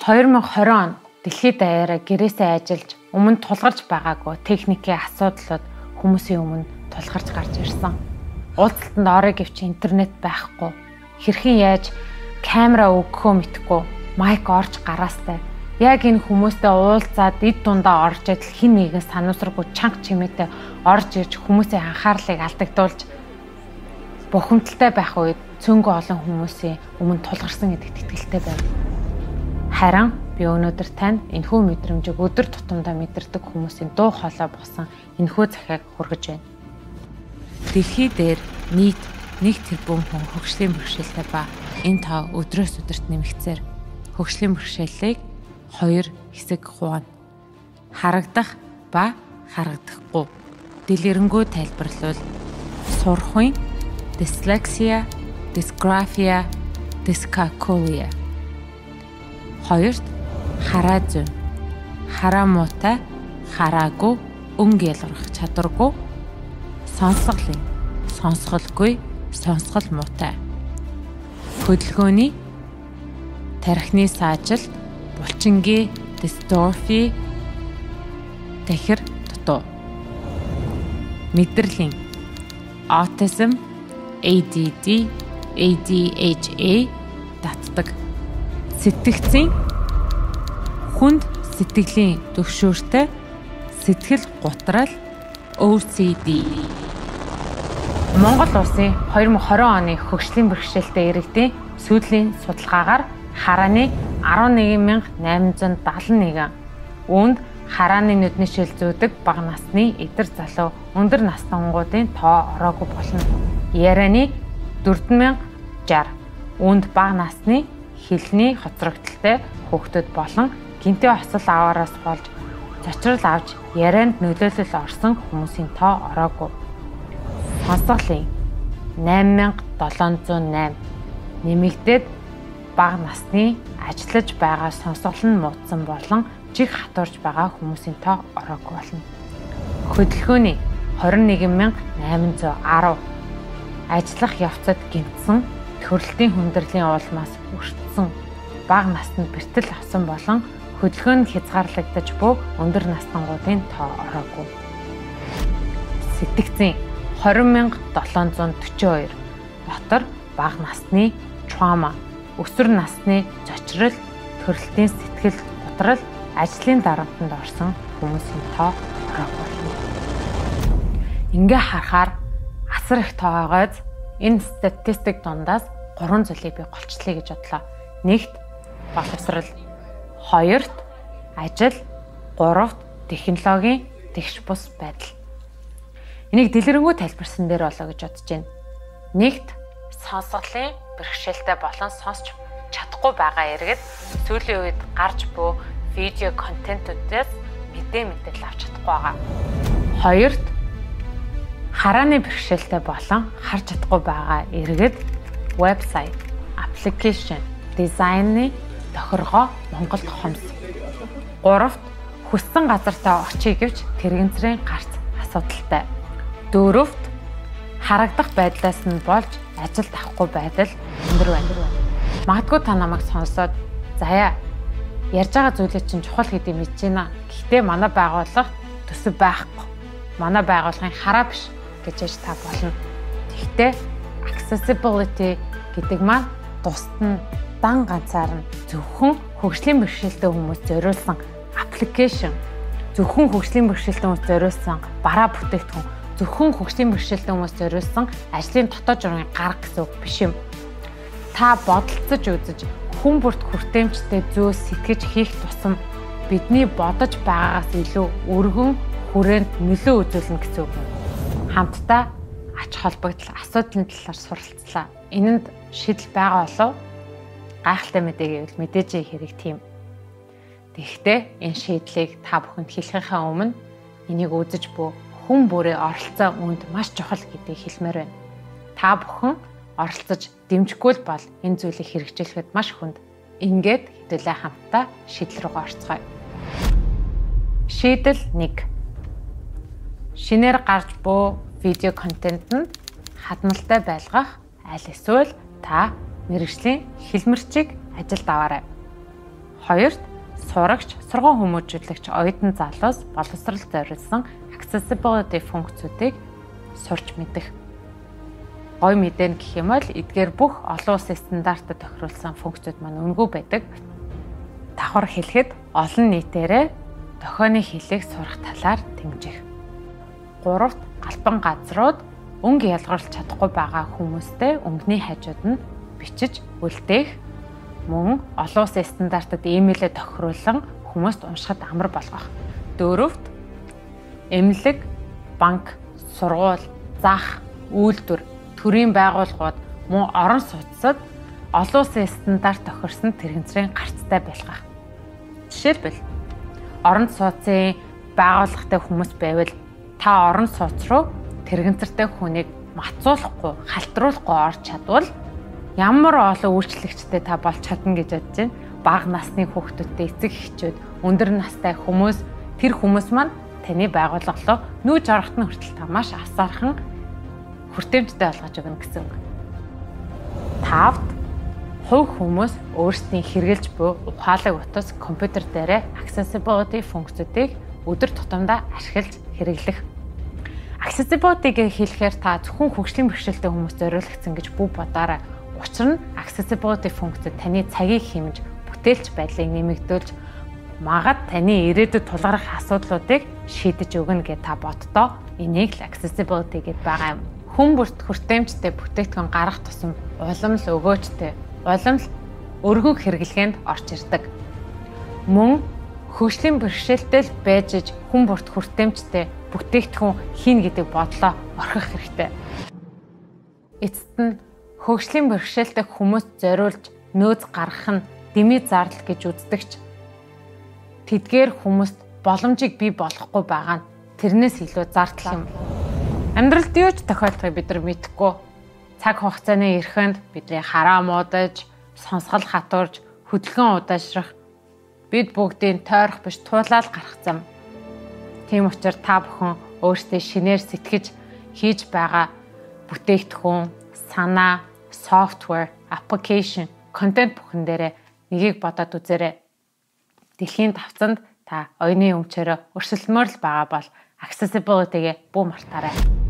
2020 он дэлхийд даяараа гэрээсээ ажиллаж өмнө тулгарч байгаагүй техникийн асуудлууд хүмүүсийн өмнө тулгарч гарч ирсэн. Уулзалтанд орой гэвч интернет байхгүй. Хэрхэн яаж камера өгөхөө мэдэхгүй майк орж гараастай. Яг энэ хүмүүстэй уулзаад эд дундаа орж адил хин нэгэн сануусраггүй чанга чимээтэй орж ирж хүмүүсийн анхаарлыг алдагдуулж бухимдалтай байх үед цөөнгөө олон хүмүүсийн өмнө тулгарсан гэдэгт итгэлтэй байна. Харин би өнөөдөр танд энэхүү мэдрэмжийг өдөр тутамдаа мэдэрдэг хүмүүсийн дуу хоолой болсон энэхүү захиаг хүргэж байна. Дэлхий дээр нийт 1 тэрбум хүн хөгжлийн бэрхшээлтэй ба энэ тав өдрөөс өдөрт нэмэгцээр хөгжлийн бэрхшээлийг 2 хэсэг хуваана. Харагдах ба харагдахгүй. Дэлгэрэнгүй тайлбарлавал сурахын dyslexia, dysgraphia, dyscalculia. Хоёрт хараа зүйн. Хараа муутай, хараагүй, өнгө ялгарах чадваргүй, сонсголын, сонсголгүй, сонсгол муутай. Хөдөлгөөний тархины саажилт, булчингийн dystrophy, тэхэр дутуу. Мэдрэлийн autism, ADD, ADHA татдаг. Сэтгцийн хүнд сэтгэлийн төвшөөртэй, сэтгэл гутрал, OCD. Монгол улсын 2020 оны хөгжлийн бэрхшээлтэй иргэдийн сүүлийн судалгаагаар харааны 11,871, үүнд харааны нүдний шил зүүдэг бага насны эдэр залуу өндөр настангуудын тоо ороогүй болно. Ярианы 4,060, үүнд бага насны хэлний хоцрогдолтой хүүхдүүд болон гинтээ осол аваараас болж зочрол авч ярианд нөлөөлөл орсон хүмүүсийн тоо ороогүй. Сонсголын 8,708, нэмэгдээд бага насны ажиллаж байгаа сонсгол нь муудсан болон жиг хатуурж байгаа хүмүүсийн тоо ороогүй болно. Хөдөлгөөний 21,810, ажиллах явцад гэмтсэн, төрөлтийн хүндрлийн уулмаас өртсөн, бага наснд бэртэл авсан болон хөдөлгөөнд хязгаарлагдаж буй өндөр настангуудын тоо ороогүй. Сэтгцийн 20,742, дотор бага насны trauma, өсвөр насны зочрол, төрөлтийн сэтгэл гутрал, ажлын дарамтанд орсон хүмүүсийн тоо ороогүй болно. Ингээ харахаар асар их тоогойз энэ статистик дундаас 3 зүйлийг би голчлаа гэж бодлоо. 1-т боловсрал, 2-т ажил, 3-т технологийн тэгш бус байдал. Энийг дэлгэрэнгүй тайлбарсан дээр болоо гэж бодож байна. 1-т сонсголын бэрхшээлтэй болон сонсч чадахгүй байгаа иргэд сүүлийн үед гарч буй видео контентуудаас мэдээлэл авч чадахгүй байгаа. 2-т харааны бэрхшээлтэй болон харж чадахгүй байгаа иргэд вебсайт, аппликейшн, дизайны тохиргоо Монголд хомс. 3-т хүссэн газартаа очие гэвч тэрэгцрийн гарц асуудалтай. 4-т харагдах байдлаас нь болж ажилд авахгүй байдал өндөр байна. Магадгүй та намайг сонсоод заяа ярьж байгаа зүйлээ чинь чухал гэдгийг мэдэж байна. Гэхдээ манай байгууллага төсөв байхгүй. Манай байгууллагын хараа биш гэж яж та болно. Гэхдээ accessibility гэдэг маань тусад нь дан ганцаар нь зөвхөн хөгжлийн бэрхшээлтэй хүмүүс зориулсан аппликейшн, зөвхөн хөгжлийн бэрхшээлтэй хүмүүс зориулсан бараа бүтээгдэхүүн, зөвхөн хөгжлийн бэрхшээлтэй хүмүүс зориулсан ажлын дотоод журмын гарга гэсэн үг биш юм. Та бодолцож үзэж хүн бүрт хүртээмжтэй зөө сэтгэж хийх тусам бидний бодож байгаагаас илүү өргөн хүрээнд нөлөө үзүүлнэ гэсэн үг. Хамтдаа ач холбогдол асуудлын талаар суралцлаа. Энэнд шийдэл байгаа болов? Гайхалтай мэдээ гэвэл мэдээж хэрэг тийм. Тэгэхдээ энэ шийдлийг та бүхэнд хэлэхийнхаа өмнө энийг үзэж буй хүн бүрийн оролцоо үүнд маш чухал гэдгийг хэлмээр байна. Та бүхэн оролцож дэмжихгүй л бол энэ зүйлийг хэрэгжүүлэхэд маш хүнд. Ингээд хэдүүлээ хамтдаа шийдэл рүү орцгоё. Шийдэл 1. Шинээр гарч буй видео контентэнд хадмалтай байлгах, аль эсвэл та мэргэжлийн хэлмэрчийг ажилд аваарай. Хоёрт, сурагч, сургууль хүмүүжүүлэгч оюутан залуус боловсрол зориулсан accessibility функцүүдийг сурч мэдэх. Гой мэдэн гэх юм бол эдгээр бүх олон улсын стандартад тохируулсан функцүүд маань үнэгүй байдаг. Давхар хэлэхэд олон нийтээрээ дохионы хэлийг сурах талаар дэмжих. Гуравт, галбан газрууд өнгө ялгаруулж чадахгүй байгаа хүмүүстэй өнгөний хажууд нь бичиж үлдээх, мөн олон улсын стандартад иймээлээ тохируулсан хүмүүст уншихад амар болгох. Дөрөвт, эмнэлэг, банк, сургууль, зах, үйлдвэр, төрийн байгууллагууд мөн орон сууцад олон улсын стандарт тохирсон тэрэгцрийн гарцтай байлгах. Жишээлбэл орон сууцын байгууллагатай хүмүүс байвал та орон сууц руу тэрэгцэртэй хүнийг мацуулахгүй, халтруулахгүй орж чадвал ямар олон үйлчлэгчтэй та болж чадна гэж бодож байна. Бага насны хүүхдүүдтэй, эцэг эхчүүд, өндөр настай хүмүүс, тэр хүмүүс маань таны байгууллага руу нүүж орохт нь хүртэл та маш асаархан хүртээмжтэй болгож өгнө гэсэн үг. Тавд, хувь хүмүүс өөрсдийн хэрэгжилж буй ухаалаг утас компьютер дээр accessibility функцүүдийг өдөр тутамдаа ашиглаж хэрэглэх. Accessibility-г хэлэхээр та зөвхөн хөгжлийн бэрхшээлтэй хүмүүст зориулагдсан гэж бүү бодоорой. Учир нь accessibility функцүүд таны цагийг хэмж, бүтээлч байдлыг нэмэгдүүлж, магад таны ирээдүйд тулгарх асуудлуудыг шийдэж өгнө гэж та боддоо. Энийг л accessibility гэдээ байгаа юм. Хүн бүрт хүртээмжтэй бүтээгдэхүүн гаргах тусам уламжлал өгөөжтэй, уламжлал өргөн хэрэглгээнд орж ирдэг. Мөн хөгжлийн бэрхшээлтэй л байж хүн бүрт хүртээмжтэй бүтээгдэхүүн хийн гэдэг бодлоо орхих хэрэгтэй. Эцэст нь хөгжлийн бэрхшээлтэй хүмүүст зориулж нөөц гаргах нь дэмий зардал гэж үздэгч. Тэдгээр хүмүүст боломжийг бий болгохгүй байгаа нь тэрнээс илүү зардал юм. Амьдралд юу ч тохиолдохыг бид нар мэдэхгүй. Цаг хугацааны эрхэнд бидний хараа муудаж, сонсгол хатуурж, хөдөлгөөн удаашрах бид бүгдийн тойрох биш туулаад гарах зам. Тийм учраас та бүхэн өөрсдөө шинээр сэтгэж хийж байгаа бүтээгдэхүүн, санаа, software, application, контент бүхэн дээрээ нэгийг бодоод үзээрэй. Дэлхийн давцанд та оюуны өмчөөрөө өрсөлдмөр л байгаа бол accessibility-г бүү мартаарай.